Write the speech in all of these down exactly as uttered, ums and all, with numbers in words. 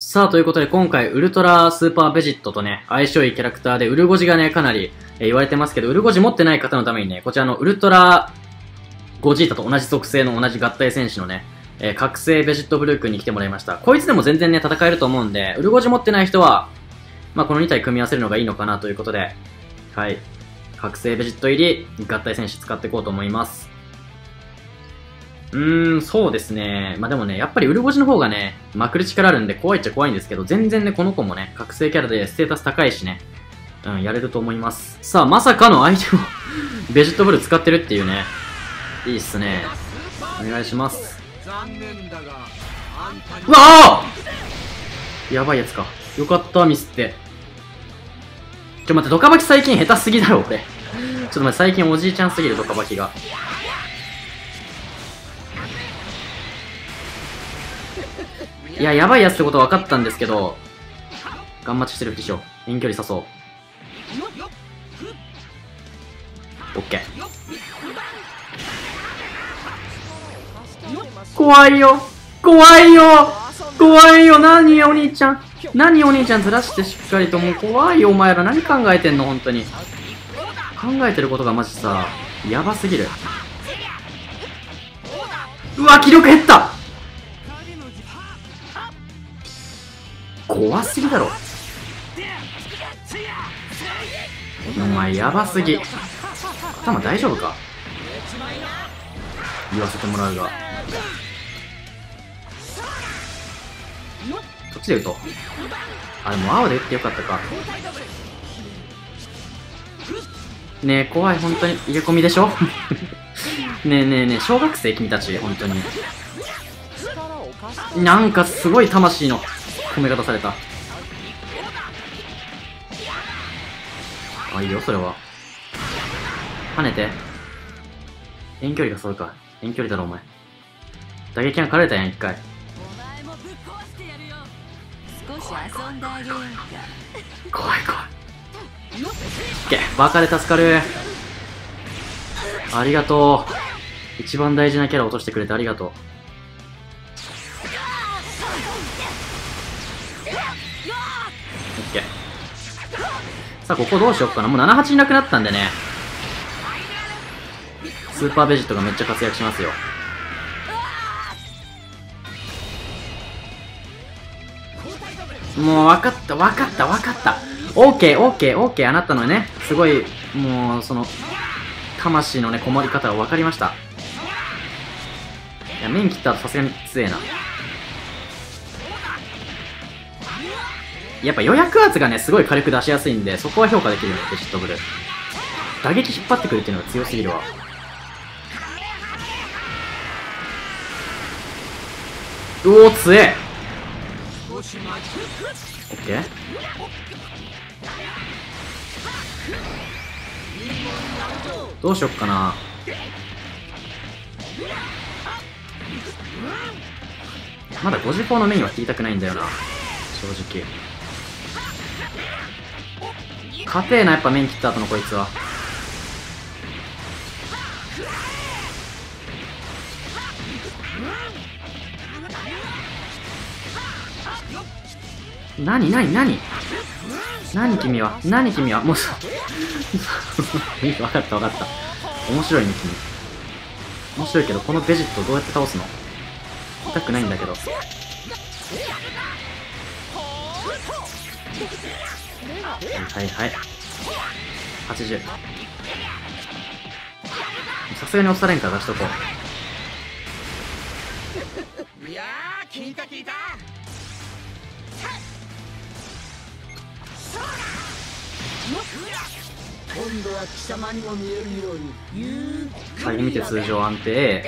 さあ、ということで今回ウルトラスーパーベジットとね、相性いいキャラクターでウルゴジがね、かなり、えー、言われてますけど、ウルゴジ持ってない方のためにね、こちらのウルトラゴジータと同じ属性の同じ合体戦士のね、えー、覚醒ベジットブルー君に来てもらいました。こいつでも全然ね、戦えると思うんで、ウルゴジ持ってない人は、まあこのに体組み合わせるのがいいのかなということで、はい。覚醒ベジット入り合体戦士使っていこうと思います。うーん、そうですね。まあでもね、やっぱりウルゴジの方がね、まくる力あるんで怖いっちゃ怖いんですけど、全然ね、この子もね、覚醒キャラでステータス高いしね、うん、やれると思います。さあ、まさかの相手もベジットブルー使ってるっていうね。いいっすね。お願いします。うわあやばいやつか。よかった、ミスって。ちょ、待って、ドカバキ最近下手すぎだろ、俺。ちょっと待って、最近おじいちゃんすぎる、ドカバキが。いや、やばいやつってことは分かったんですけど、ガン待ちしてるふりしよう。遠距離誘そう。オッケー。怖いよ怖いよ怖いよ何お兄ちゃん何お兄ちゃんずらしてしっかりと。もう怖いよお前ら。何考えてんの本当に。考えてることがマジさ、やばすぎる。うわ、気力減った。怖すぎだろ。お前やばすぎ。頭大丈夫か言わせてもらうが。そっちで打とう。あ、でも青で打ってよかったか。ねえ、怖い、本当に。入れ込みでしょねえねえねえ、小学生君たち、本当に。なんかすごい魂の込め方された。あ、いいよ、それは。跳ねて。遠距離がそうか。遠距離だろ、お前。打撃が枯れたやん、一回。怖い怖い。オッケー、バカで助かる。ありがとう。一番大事なキャラ落としてくれてありがとう。オッケー。さあ、ここどうしよっかな。もうななはちいなくなったんでね。スーパーベジットがめっちゃ活躍しますよ。もう分かった分かった分かった。オーケーオーケーオーケー。あなたのね、すごい、もう、その、魂のね、こもり方が分かりました。いや、面切った後さすがにきつえな。やっぱ予約圧がね、すごい火力出しやすいんで、そこは評価できるよね、ベジットブルー。打撃引っ張ってくるっていうのが強すぎるわ。うおー、強え。オッケー。どうしよっかな。まだごじ砲のメインは切りたくないんだよな、正直。硬えな、やっぱメイン切った後のこいつは。なになになになに君はなに君はもうさ分かった分かった。面白いね君。面白いけど、このベジットどうやって倒すの。痛くないんだけど。はいはいはい。はちじゅう。さすがに押されんから出しとこう。いやー、聞いた聞いた。 今度は貴様にも見えるように。 最後見て通常安定。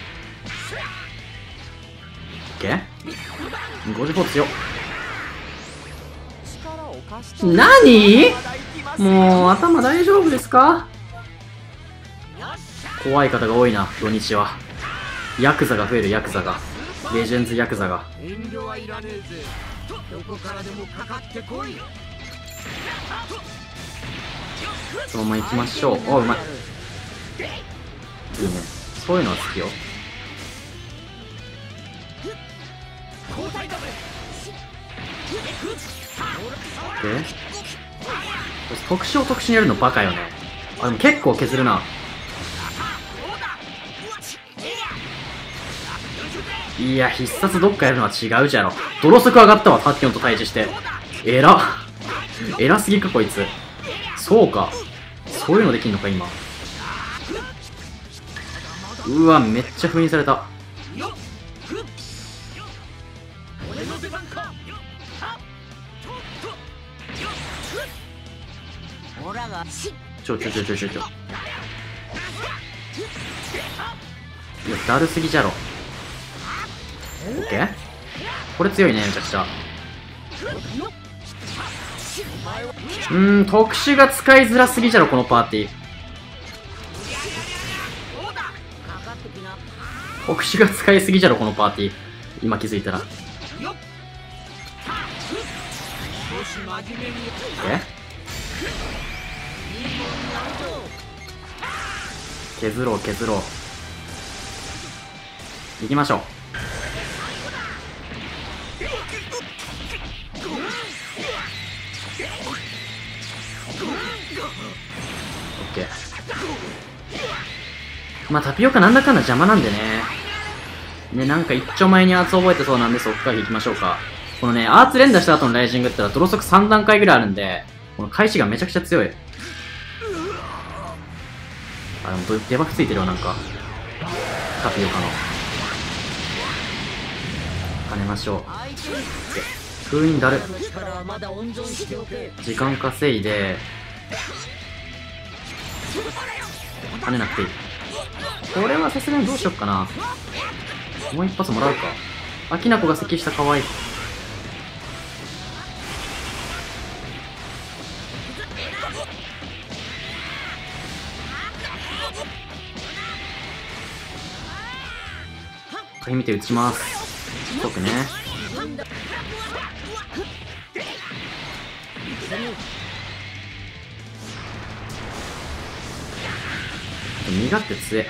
オッケー。ごじゅう砲強っ。なにもう頭大丈夫ですか。怖い方が多いな土日は。ヤクザが増える。ヤクザがレジェンズヤクザが。 遠慮はいらねえぜ。どこからでもかかってこい。 そのまま行きましょう。お、うまい。いいね。そういうのは好きよ。 で特殊を特殊にやるのバカよね。あ、でも結構削るな。いや、必殺どっかやるのは違うじゃろ。泥速上がったわ、タッキョンと対峙して。えらえらすぎか、こいつ。そうか。そういうのできんのか、今。うわ、めっちゃ封印された。ちょちょちょちょちょちょ。いや、だるすぎじゃろ。オッケー。これ強いね、めちゃくちゃ。うーん、特殊が使いづらすぎじゃろ、このパーティー。特殊が使いすぎじゃろ、このパーティー。今気づいたら。え削ろう削ろう。行きましょう。オッケー。まあタピオカなんだかんだ邪魔なんでね。ね、なんか一丁前にアーツ覚えてそうなんで、そっから行きましょうか。このね、アーツ連打した後のライジングってのは泥速さん段階ぐらいあるんで、この返しがめちゃくちゃ強い。あ、でもデバフついてるわ、なんか。タピオカの。跳ねましょう。封印だる。時間稼いで、跳ねなくていい。これはさすがにどうしよっかな。もう一発もらうか。あきなこが咳した、かわいい。鍵見て打ちます。僕ね。身勝手強え。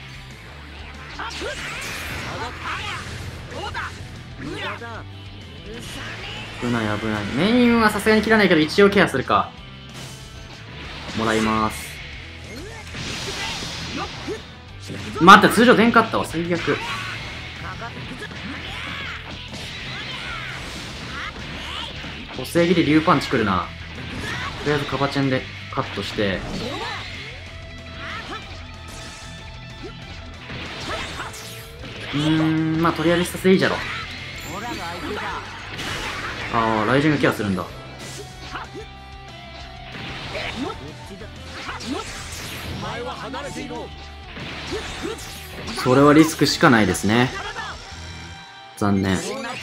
危ない危ない。メインはさすがに切らないけど一応ケアするか。もらいます。待った、通常出んかったわ、最悪。補正切り竜パンチくるな。とりあえずカバチェンでカットして、うーん、まあとりあえず必殺でいいじゃろ。ああ、ライジングケアするんだ。それはリスクしかないですね。残念。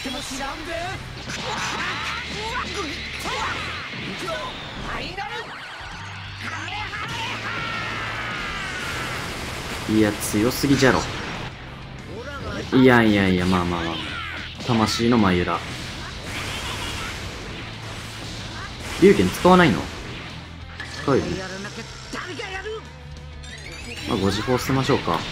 いや、強すぎじゃろ。いやいやいや、まあまあまあ。魂の眉だ。龍拳使わないの？使うよね。まあ、ご時報捨てましょうか。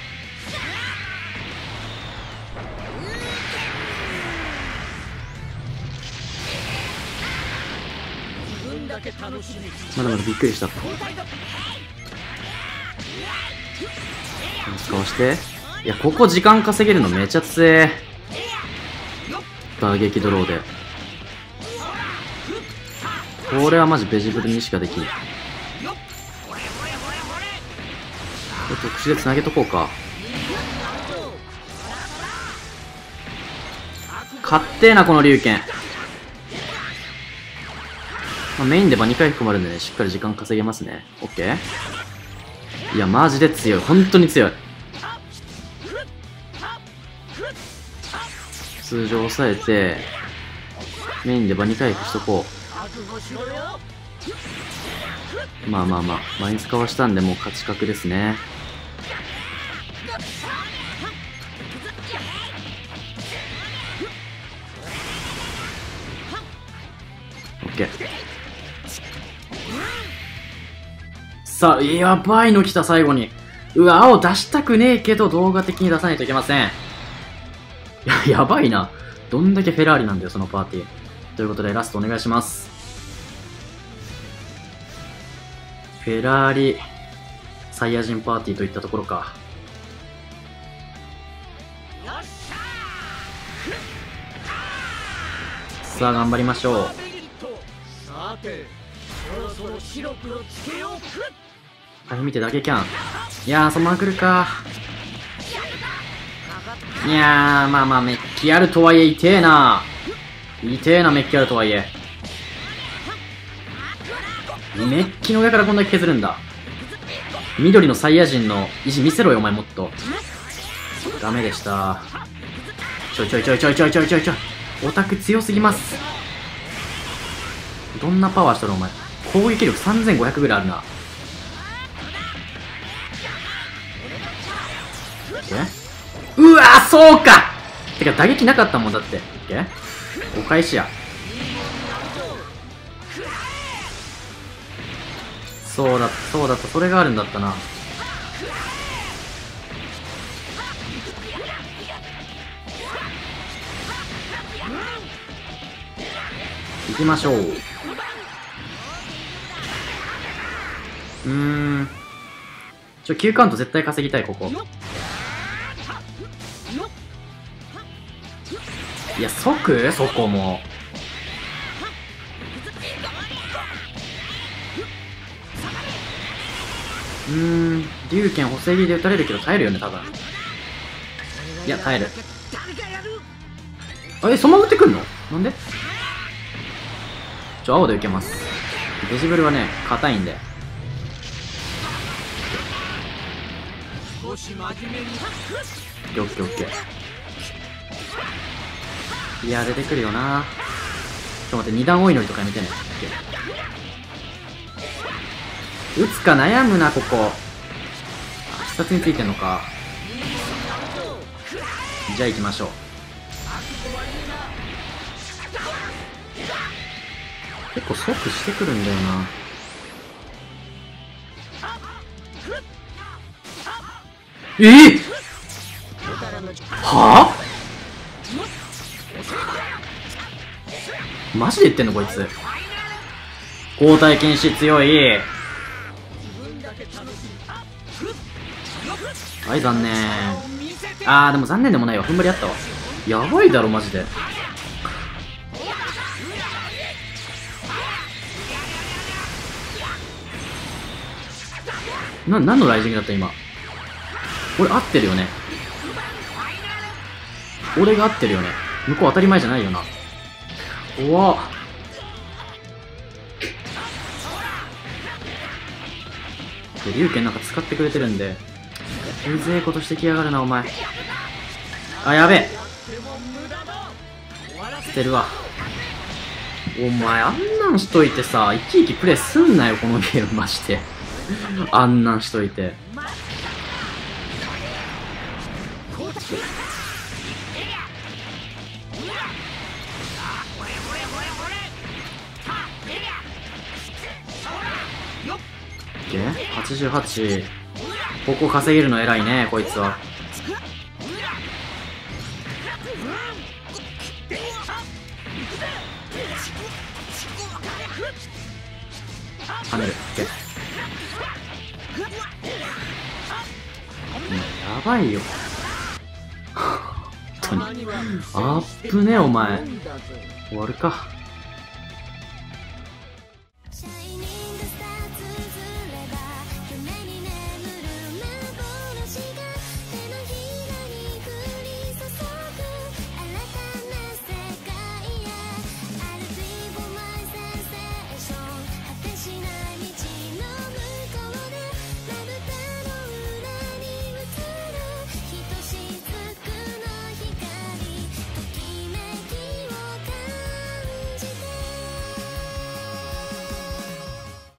まだまだびっくりした。使わして。いや、ここ時間稼げるのめちゃ強え。打撃ドローで。これはマジベジブルにしかできん。これ特殊で繋げとこうか。かってえな、この龍拳。まあ、メインで場に回復もあるんでね、しっかり時間稼げますね。オッケー。いや、マジで強い。本当に強い。通常抑えて、メインで場に回復しとこう。まあまあまあ、マインスかわしたんでもう勝ち確ですね。オッケー。さあ、やばいの来た、最後に。うわ、青出したくねえけど、動画的に出さないといけません。いや、やばいな。どんだけフェラーリなんだよ、そのパーティー。 ということでラストお願いします。フェラーリサイヤ人パーティーといったところか。さあ頑張りましょう。 さてそろそろ白黒つけようはい、見てだけキャン。いやー、そのまま来るか。いやー、まあまあ、メッキあるとはいえ、痛えな。痛えな、メッキあるとはいえ。メッキの上からこんだけ削るんだ。緑のサイヤ人の意地見せろよ、お前もっと。ダメでした。ちょいちょいちょいちょいちょいちょいちょいちょい。オタク強すぎます。どんなパワーしとるお前。攻撃力さんぜんごひゃくぐらいあるな。うわー、そうか。てか打撃なかったもんだって。お返しや。そうだそうだった、それがあるんだったな。行きましょう。うーん、ちょきゅうカウント絶対稼ぎたい。ここいや、即そこもうーん、龍拳補正技で打たれるけど耐えるよね多分。いや、耐える。え、そのまま打ってくんの？なんで？ちょ、青で受けます。デジブルはね、硬いんで。オッケーオッケーオッケー。いや、出てくるよな。ちょっと待って、二段追い乗りとかやめてね。打つか悩むな、ここ。必殺についてんのか。じゃあ行きましょう。結構即してくるんだよな。えー、はぁ、マジで言ってんのこいつ。交代禁止強い。はい、残念。あー、でも残念でもないわ。踏ん張りあったわ。やばいだろマジで。な、何のライジングだった今。俺合ってるよね。俺が合ってるよね。向こう当たり前じゃないよな。怖っ。龍拳なんか使ってくれてるんで、うぜえことしてきやがるなお前。あ、やべえ、捨てるわ。お前あんなんしといてさ、いちいちプレイすんなよこのゲームマジで。あんなんしといて。はちじゅうはち。ここ稼げるの偉いねこいつは。跳ねる。やばいよ本当に。あっぶねお前。終わるか。